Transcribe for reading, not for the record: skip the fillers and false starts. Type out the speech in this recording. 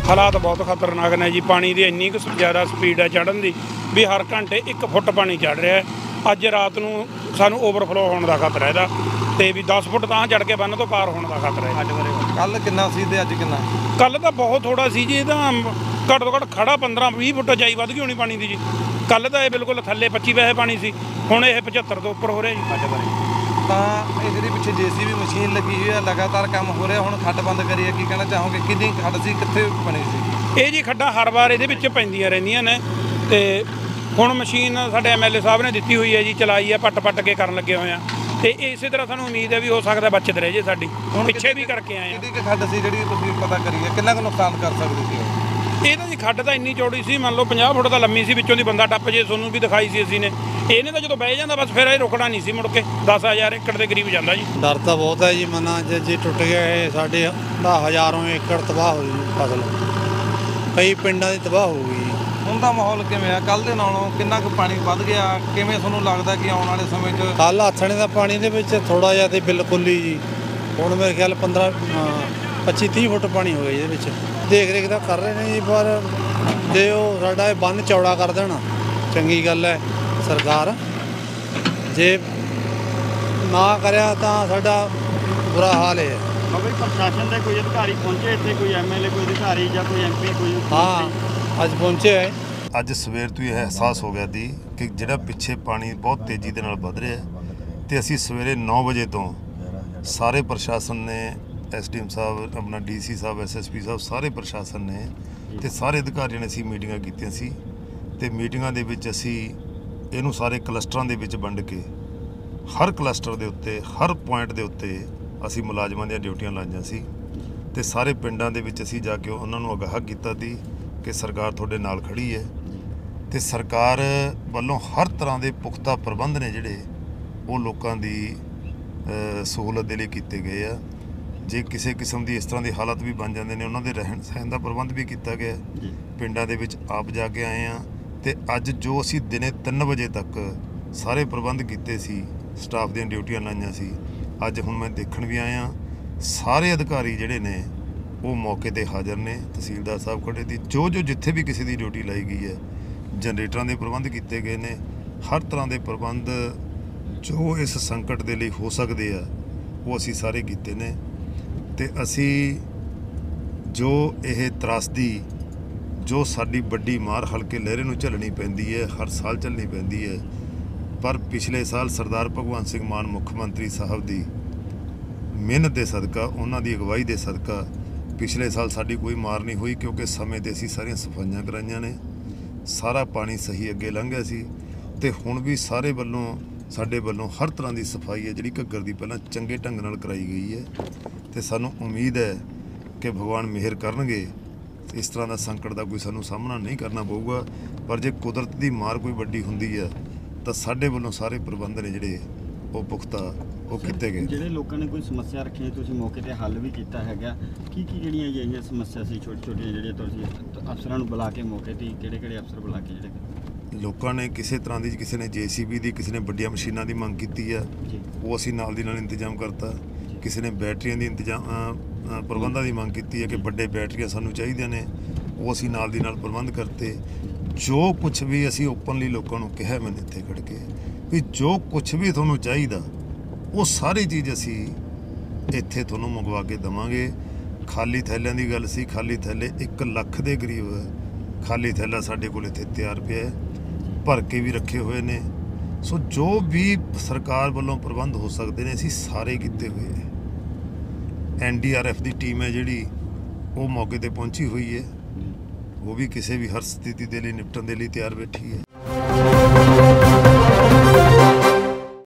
हालात बहुत खतरनाक ने जी। पानी की इन्नी ज़्यादा स्पीड है चढ़न की भी हर घंटे 1 फुट पानी चढ़ रहा है। अज रात को सानू ओवरफ्लो होने का खतरा है तो भी 10 फुट तां चढ़ के बन्न तो पार होने का खतरा है। कल कितना सी ते अज कितना? कल तो बहुत थोड़ा सी जी। घट तो घट खड़ा 15-20 फुट जाई वध गई होनी पानी की जी। कल तो यह बिल्कुल थले 25 पैसे पानी सी, हुण यह 75 तो उपर हो रहा जी। ये पिछे JCB मशीन लगी हुई है, लगातार काम हो रहा। हुण खड्ड बंद करिए, की कहना चाहोगे? कितनी खड्ड सी, कित्थे बनी सी? ये जी खड्डां हर बार ये पैंदियां रहिंदियां ने ते हुण मशीन साडे MLA साहब ने दित्ती हुई है जी, चलाई है, पट के करन लगे हुए हैं। तो इस तरह सानू उम्मीद है भी हो सकता बचत रह जाए साडी। पिछे भी करके आए हैं। खड्ड सी जिहड़ी तुसीं पता करिए कितना नुकसान कर सकदी सी? ये तो जी खड्ड तो इन्नी चौड़ी सी, मान लो 50 फुट तो लम्मी सी, विचों दी बंदा टप जे। सोनू भी दिखाई सी असीं ने। ਇਹਨੇ ਤਾਂ ਜਦੋਂ ਬਹਿ ਜਾਂਦਾ ਬਸ ਫਿਰ ਇਹ ਰੁਕਣਾ ਨਹੀਂ ਸੀ ਮੁੜ ਕੇ। 10,000 ਏਕੜ ਦੇ ਕਰੀਬ ਜਾਂਦਾ ਜੀ। ਡਰ ਤਾਂ ਬਹੁਤ ਹੈ ਜੀ। ਮਨਾ ਜੇ ਟੁੱਟ ਗਿਆ ਇਹ ਸਾਡੇ ਹਜ਼ਾਰਾਂ ਏਕੜ ਤਬਾਹ ਹੋ ਗਈ ਫਸਲ, ਕਈ ਪਿੰਡਾਂ ਦੀ ਤਬਾਹ ਹੋ ਗਈ। ਹੁਣ ਦਾ ਮਾਹੌਲ ਕਿਵੇਂ ਆ? ਕੱਲ ਦੇ ਨਾਲੋਂ ਕਿੰਨਾ ਕੁ ਪਾਣੀ ਵੱਧ ਗਿਆ? ਕਿਵੇਂ ਤੁਹਾਨੂੰ ਲੱਗਦਾ ਕਿ ਆਉਣ ਵਾਲੇ ਸਮੇਂ 'ਚ? ਕੱਲ ਆਥਣੇ ਦਾ ਪਾਣੀ ਦੇ ਵਿੱਚ ਥੋੜਾ ਜਿਹਾ ਤੇ ਬਿਲਕੁਲ ਹੀ ਜੀ। ਹੁਣ ਮੇਰੇ ਖਿਆਲ 25-30 ਫੁੱਟ ਪਾਣੀ ਹੋ ਗਿਆ ਇਹਦੇ ਵਿੱਚ। ਦੇਖ ਰੇਖ ਤਾਂ ਕਰ ਰਹੇ ਨੇ ਜੀ, ਪਰ ਜੇ ਉਹ ਸਾਡਾ ਇਹ ਬੰਨ ਚੌੜਾ ਕਰ ਦੇਣ ਚੰਗੀ ਗੱਲ ਹੈ। सरकार जे ना करिया तो साडा बुरा हाल है। प्रशासन के कोई अधिकारी पहुंचे इतने, कोई MLA कोई अधिकारी या कोई MP कोई? हाँ अज पहुंचे है। अज सवेर तो यह एहसास हो गया थी कि जिहड़ा पिछे पानी बहुत तेज़ी दे नाल वध रहा है, तो असी सवेरे 9 बजे तो सारे प्रशासन ने, SDM साहब, अपना DC साहब, SSP साहब, सारे प्रशासन ने तो सारे अधिकारियों ने असी मीटिंगां कीतियां सी। ते मीटिंगां दे विच असी ਇਹਨੂੰ ਸਾਰੇ ਕਲਸਟਰਾਂ ਦੇ ਵਿੱਚ ਵੰਡ ਕੇ ਹਰ ਕਲਸਟਰ ਦੇ ਉੱਤੇ, ਹਰ ਪੁਆਇੰਟ ਦੇ ਉੱਤੇ ਅਸੀਂ ਮੁਲਾਜ਼ਮਾਂ ਦੀਆਂ ਡਿਊਟੀਆਂ ਲਾਈਆਂ ਸੀ ਤੇ ਸਾਰੇ ਪਿੰਡਾਂ ਦੇ ਵਿੱਚ ਅਸੀਂ ਜਾ ਕੇ ਉਹਨਾਂ ਨੂੰ ਅਗਾਹ ਕੀਤਾ ਸੀ ਕਿ ਸਰਕਾਰ ਤੁਹਾਡੇ ਨਾਲ ਖੜੀ ਹੈ ਤੇ ਸਰਕਾਰ ਵੱਲੋਂ ਹਰ ਤਰ੍ਹਾਂ ਦੇ ਪੁਖਤਾ ਪ੍ਰਬੰਧ ਨੇ ਜਿਹੜੇ ਉਹ ਲੋਕਾਂ ਦੀ ਸਹੂਲਤ ਦੇ ਲਈ ਕੀਤੇ ਗਏ ਆ। ਜੇ ਕਿਸੇ ਕਿਸਮ ਦੀ ਇਸ ਤਰ੍ਹਾਂ ਦੀ ਹਾਲਤ ਵੀ ਬਣ ਜਾਂਦੇ ਨੇ, ਉਹਨਾਂ ਦੇ ਰਹਿਣ ਸਹਿਣ ਦਾ ਪ੍ਰਬੰਧ ਵੀ ਕੀਤਾ ਗਿਆ। ਪਿੰਡਾਂ ਦੇ ਵਿੱਚ ਆਪ ਜਾ ਕੇ ਆਏ ਆ ਤੇ ਅੱਜ ਜੋ ਅਸੀਂ ਦਿਨੇ 3 ਵਜੇ ਤੱਕ ਸਾਰੇ ਪ੍ਰਬੰਧ ਕੀਤੇ ਸੀ, ਸਟਾਫ ਦੀਆਂ ਡਿਊਟੀਆਂ ਲਾਈਆਂ ਸੀ, ਅੱਜ ਹੁਣ ਮੈਂ ਦੇਖਣ ਵੀ ਆਇਆ ਸਾਰੇ ਅਧਿਕਾਰੀ ਜਿਹੜੇ ਨੇ ਉਹ ਮੌਕੇ ਤੇ ਹਾਜ਼ਰ ਨੇ। ਤਹਿਸੀਲਦਾਰ ਸਾਹਿਬ ਖੜੇ ਦੀ ਜੋ ਜਿੱਥੇ ਵੀ ਕਿਸੇ ਦੀ ਡਿਊਟੀ ਲਾਈ ਗਈ ਹੈ, ਜਨਰੇਟਰਾਂ ਦੇ ਪ੍ਰਬੰਧ ਕੀਤੇ ਗਏ ਨੇ। ਹਰ ਤਰ੍ਹਾਂ ਦੇ ਪ੍ਰਬੰਧ ਜੋ ਇਸ ਸੰਕਟ ਦੇ ਲਈ ਹੋ ਸਕਦੇ ਆ ਉਹ ਅਸੀਂ ਸਾਰੇ ਕੀਤੇ ਨੇ। ਤੇ ਅਸੀਂ ਜੋ ਇਹ ਤਰਾਸਦੀ, जो साडी बड़ी मार हल्के लहरे नूं झलनी पैंदी है, हर साल झलनी पैंदी है, पर पिछले साल सरदार भगवंत सिंह मान मुख्यमंत्री साहब की मेहनत के सदका, उन्हां दी अगवाई के सदका पिछले साल साडी कोई मार नहीं हुई, क्योंकि समय ते असीं सारियां सफाइयां कराइयां ने, सारा पानी सही अगे लंघ गया सी। ते हुण भी सारे वल्लों साडे वल्लों हर तरह की सफाई है जिहड़ी घग्गर दी पहलां चंगे ढंग नाल कराई गई है। ते सानूं उम्मीद है कि भगवान मेहर करनगे, इस तरह का संकट का कोई सानू सामना नहीं करना पऊगा। पर जे कुदरत की मार कोई वड्डी हुंदी है तो साडे वल्लों सारे प्रबंध ने जिहड़े वो पुख्ता वो कीते गए। जिहड़े लोगों ने कोई समस्या रखी है तुसीं मौके ते हल भी कीता हैगा, की जिहड़ियां जिहियां समस्या सी छोटी जिहड़ियां तुसीं अफसरां नूं बुला के मौके ते किहड़े अफसर बुला के जिहड़े लोगों ने किसी तरह की, किसी ने JCB की, किसी ने वड्डियां मशीनां की मंग की है, वो असीं नाल दी नाल इंतजाम करता। किसी ने बैटरियां की इंतजाम प्रबंधों की मंग की है कि बड़े बैटरियां सानू चाहिए ने, वो असीं नाल दी नाल प्रबंध करते। जो कुछ भी असीं ओपनली लोगों को कहा, मैंने इत्थे खड़ के भी जो कुछ भी तुहानूं चाहिदा वो सारी चीज़ असीं इत्थे तुहानूं मंगवा के देवांगे। खाली थैलियां दी गल सी, खाली थैले 1 ਲੱਖ के करीब खाली थैला साडे कोल इत्थे तैयार पिया, भर के भी रखे हुए ने। सो जो भी सरकार वालों प्रबंध हो सकते हैं असीं सारे कीते हुए हैं। NDRF की टीम है जिहड़ी वो मौके पर पहुंची हुई है, वो भी किसी भी हर स्थिति के लिए निपटन के लिए तैयार बैठी है।